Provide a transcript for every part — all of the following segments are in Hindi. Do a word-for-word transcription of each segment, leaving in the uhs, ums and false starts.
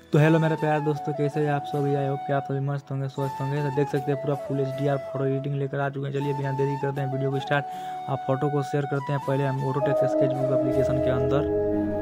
तो हेलो मेरे प्यारे दोस्तों, कैसे हैं आप सभी। आई होप कि आप सभी मस्त होंगे, स्वस्थ होंगे। तो देख सकते हैं पूरा full H D R photo editing लेकर आ चुके हैं। चलिए बिना देरी करते हैं वीडियो को स्टार्ट। आप फोटो को शेयर करते हैं पहले हम ऑटोटेक स्केचबुक एप्लीकेशन के अंदर।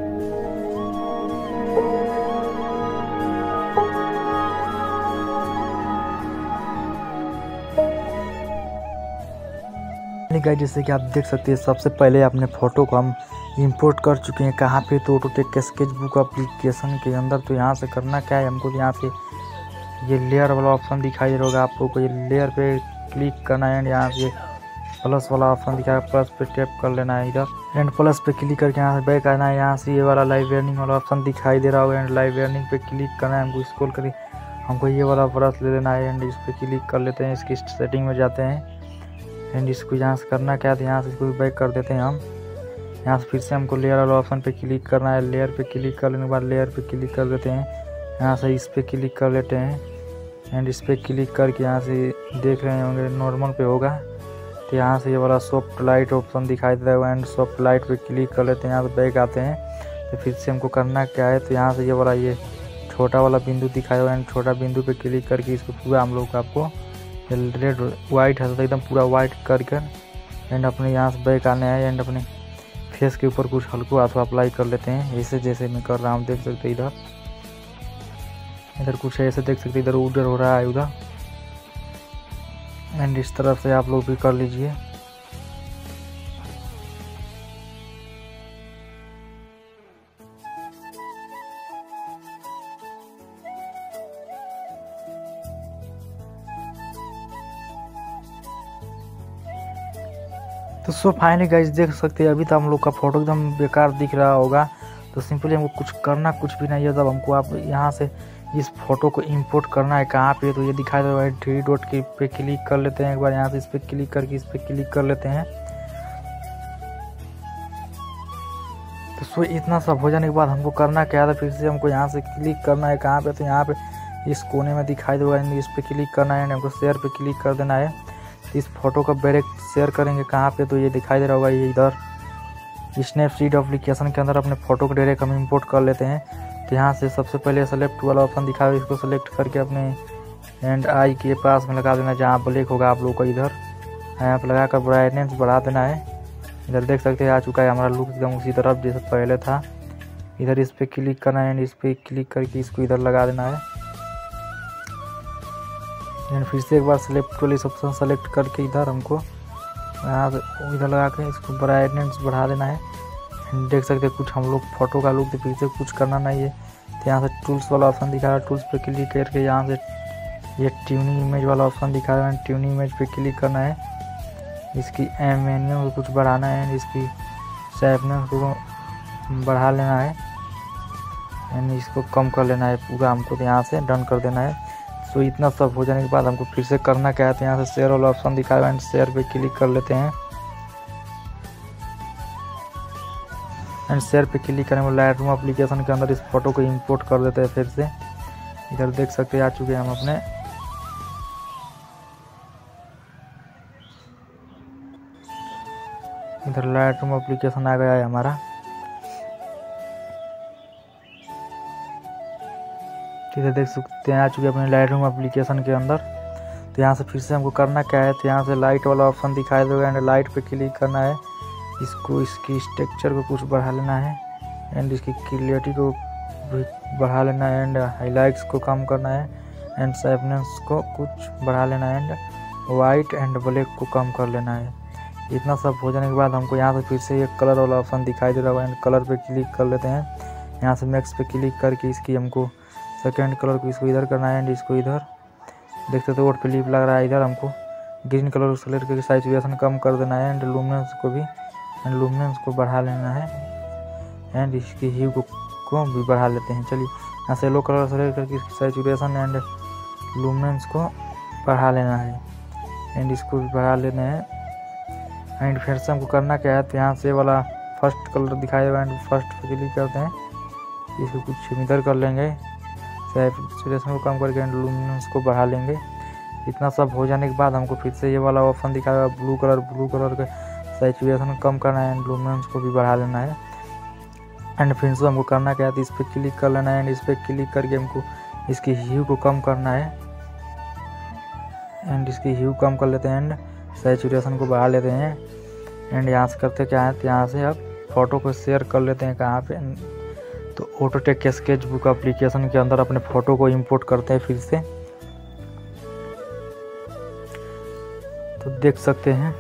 गाइस जैसे कि आप देख सकते हैं सबसे पहले अपने फ़ोटो को हम इंपोर्ट कर चुके हैं। कहाँ पे? तो ऑटोटेक के स्केचबुक एप्लीकेशन के अंदर। तो यहाँ से करना क्या है हमको, यहाँ से ये लेयर वाला ऑप्शन दिखाई दे रहा होगा आप लोगों को। ये लेयर पे क्लिक करना है एंड यहाँ से प्लस वाला ऑप्शन दिखाया, प्लस पे टैप कर लेना है इधर एंड प्लस पे क्लिक करके यहाँ से बैक आना है। यहाँ से ये वाला लाइव अर्निंग वाला ऑप्शन दिखाई दे रहा होगा एंड लाइव अर्निंग पे क्लिक करना है हमको। स्क्रॉल करिए, हमको ये वाला ब्रश ले लेना है एंड इस पर क्लिक कर लेते हैं। इसकी सेटिंग में जाते हैं एंड इसको यहाँ से करना क्या है, यहाँ से इसको बैक कर देते हैं हम। यहाँ से फिर से हमको लेयर वाला ऑप्शन पे क्लिक करना है। लेयर पे क्लिक करने के बाद लेयर पे क्लिक कर देते हैं। यहाँ से इस पे क्लिक कर लेते हैं एंड इस पे क्लिक करके यहाँ से देख रहे होंगे नॉर्मल पे होगा। तो यहाँ से ये वाला सॉफ्ट लाइट ऑप्शन दिखाई दे रहा है एंड सॉफ्ट लाइट पे क्लिक कर लेते हैं। यहाँ से बैक आते हैं। तो फिर से हमको करना क्या है, तो यहाँ से ये वाला ये छोटा वाला बिंदु दिखाया हुआ है एंड छोटा बिंदु पे क्लिक करके इसको पूरा हम लोग आपको रेड वाइट है तो एकदम पूरा वाइट कर कर एंड अपने यहाँ से बैक आने हैं एंड अपने फेस के ऊपर कुछ हल्का हाथ अप्लाई कर लेते हैं। ऐसे जैसे मैं कर रहा हूँ, देख सकते हैं इधर इधर कुछ ऐसे देख सकते हैं, इधर उधर हो रहा है उधर एंड इस तरफ से आप लोग भी कर लीजिए। तो सो फाइनली गाइस देख सकते हैं अभी तो हम लोग का फोटो एकदम बेकार दिख रहा होगा। तो सिंपली हमको कुछ करना कुछ भी नहीं है। तब हमको आप यहाँ से इस फोटो को इंपोर्ट करना है। कहाँ पे? तो ये दिखाई दे रहा है थ्री डॉट के पे क्लिक कर लेते हैं एक बार। यहाँ से इस पे क्लिक करके इस पे क्लिक कर लेते हैं। तो सो इतना सब हो जाने के बाद हमको करना क्या था, फिर से हमको यहाँ से क्लिक करना है। कहाँ पे? तो यहाँ पे इस कोने में दिखाई देगा, इस पे क्लिक करना है। हमको शेयर पे क्लिक कर देना है। तो इस फोटो का डायरेक्ट शेयर करेंगे कहाँ पे? तो ये दिखाई दे रहा होगा ये इधर स्नैपसीड एप्लीकेशन के अंदर अपने फ़ोटो को डायरेक्ट हम इंपोर्ट कर लेते हैं। तो यहाँ से सबसे पहले सेलेक्ट वाला ऑप्शन दिखा है, इसको सेलेक्ट करके अपने एंड आई के पास में लगा देना जहाँ ब्लैक होगा आप लोगों को। इधर यहाँ पर लगा कर ब्राइटनेस बढ़ा देना है। इधर देख सकते हैं आ चुका है हमारा लुक एकदम उसी तरफ जैसे पहले था। इधर इस पर क्लिक करना है एंड इस पर क्लिक करके इसको इधर लगा देना है एंड फिर से एक बार सेलेक्ट वाली ऑप्शन सेलेक्ट करके इधर हमको यहाँ इधर लगा के इसको ब्राइटनेस बढ़ा देना है। देख सकते हैं कुछ हम लोग फोटो का लुक फिर से कुछ करना नहीं है। तो यहाँ से टूल्स वाला ऑप्शन दिखा रहा है, टूल्स पे क्लिक करके यहाँ से ये ट्यूनिंग इमेज वाला ऑप्शन दिखा रहा है। ट्यूनिंग इमेज पे क्लिक करना है। इसकी एम को कुछ बढ़ाना है, इसकी शार्पनेस को बढ़ा लेना है एंड इसको कम कर लेना है पूरा हमको। तो यहाँ से डन कर देना है। सो इतना सब हो जाने के बाद हमको फिर से करना क्या है, तो यहाँ से शेयर वाला ऑप्शन दिखाया है एंड शेयर पे क्लिक कर लेते हैं एंड शेयर पे क्लिक करने में लाइट रूम एप्लीकेशन के अंदर इस फोटो को इंपोर्ट कर देते हैं। फिर से इधर देख सकते हैं आ चुके हैं हम अपने इधर लाइट रूम एप्लीकेशन आ गया है हमारा। इधर देख सकते हैं आ चुके हैं अपने लाइट रूम एप्लीकेशन के अंदर। तो यहाँ से फिर से हमको करना क्या है, तो यहाँ से लाइट वाला ऑप्शन दिखाई देगा एंड लाइट पे क्लिक करना है। इसको इसकी स्ट्रक्चर को कुछ बढ़ा लेना है एंड इसकी क्लियरिटी को भी बढ़ा लेना है एंड हाईलाइट्स को कम करना है एंड शार्पनेस को कुछ बढ़ा लेना है एंड वाइट एंड ब्लैक को कम कर लेना है। इतना सब हो जाने के बाद हमको यहाँ से फिर से एक कलर वाला ऑप्शन दिखाई दे रहा है एंड कलर पे क्लिक कर लेते हैं। यहाँ से मैक्स पे क्लिक करके इसकी हमको सेकेंड कलर को इसको इधर करना है एंड इसको इधर देख सकते हो ओट पे लीप लग रहा है। इधर हमको ग्रीन कलर को सेलेक्ट करके सैचुरेशन कम कर देना है एंड लुमिनेंस को भी एंड लुमिनेंस को बढ़ा लेना है एंड इसकी ह्यू को, को भी बढ़ा लेते हैं। चलिए यहाँ से येलो कलर सेलेक्ट करके इसकी सैचुरेशन एंड लुमिनेंस को बढ़ा लेना है एंड इसको भी बढ़ा लेना है एंड फिर से हमको करना क्या है, तो यहाँ से वाला फर्स्ट कलर दिखाएगा एंड फर्स्ट पे क्लिक करते हैं। इसको कुछ इधर कर लेंगे, सैचुरेशन को कम करके एंड लुमिनेंस को बढ़ा लेंगे। इतना सब हो जाने के बाद हमको फिर से ये वाला ऑप्शन दिखाएगा ब्लू कलर ब्लू कलर का सैचुरेशन कम करना है एंड लुमिनेंस को भी बढ़ा लेना है एंड फिर से हमको करना क्या है, तो इस पर क्लिक कर लेना है एंड इस पर क्लिक करके हमको इसकी ह्यू को कम करना है एंड इसकी ह्यू कम कर लेते हैं एंड सैचुरेशन को बढ़ा लेते हैं एंड यहाँ से करते क्या है, तो यहाँ से अब फ़ोटो को शेयर कर लेते हैं कहाँ पे, तो ऑटोटेक के स्केच बुक एप्लीकेशन के अंदर अपने फ़ोटो को इंपोर्ट करते हैं फिर से। तो देख सकते हैं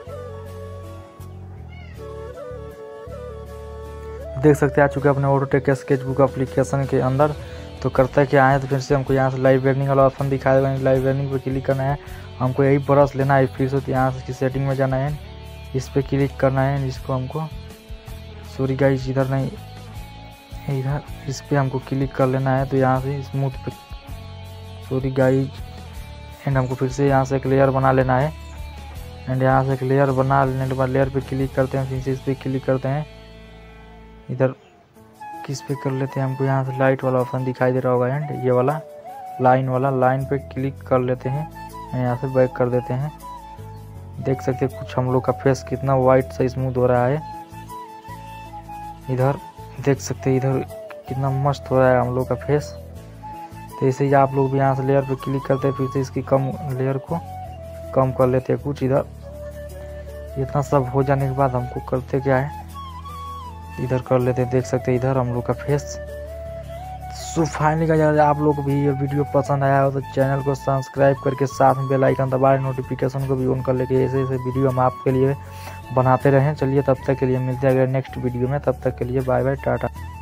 देख सकते हैं आ चुके हैं अपने ऑटोटेक के स्केच बुक एप्लीकेशन के अंदर। तो करता है क्या है, तो फिर से हमको यहाँ से लाइव वार्निंग वाला ऑप्शन दिखाया देगा, लाइव वार्निंग पर क्लिक करना है, हमको यही ब्रश लेना है, फिर से यहाँ से सेटिंग में जाना है, इस पर क्लिक करना है, इसको हमको सॉरी गाइस इधर नहीं इधर इस पर हमको क्लिक कर लेना है, तो यहाँ से स्मूथ पे सॉरी गाइस एंड हमको फिर से यहाँ से एक लेयर बना लेना है एंड यहाँ से एक लेयर बना लेने के बाद लेयर पे क्लिक करते हैं, फिर से इस पर क्लिक करते हैं, इधर किस पे कर लेते हैं, हमको यहाँ से लाइट वाला ऑप्शन दिखाई दे रहा होगा एंड ये वाला लाइन वाला लाइन पे क्लिक कर लेते हैं, यहाँ से बैक कर देते हैं। देख सकते हैं कुछ हम लोग का फेस कितना वाइट सा स्मूथ हो रहा है, इधर देख सकते हैं इधर कितना मस्त हो रहा है हम लोग का फेस। तो ऐसे ही आप लोग भी यहाँ से लेयर पे क्लिक करते हैं, फिर से इसकी कम लेयर को कम कर लेते हैं कुछ इधर। इतना सब हो जाने के बाद हमको करते क्या है, इधर कर लेते हैं, देख सकते हैं इधर हम लोग का फेस। सो फाइनली का यार आप लोग को भी ये वीडियो पसंद आया हो तो चैनल को सब्सक्राइब करके साथ में बेल आइकन दबाएं, नोटिफिकेशन को भी ऑन कर लेके ऐसे ऐसे वीडियो हम आपके लिए बनाते रहें। चलिए तब तक के लिए मिलते हैं अगले नेक्स्ट वीडियो में, तब तक के लिए बाय बाय टाटा।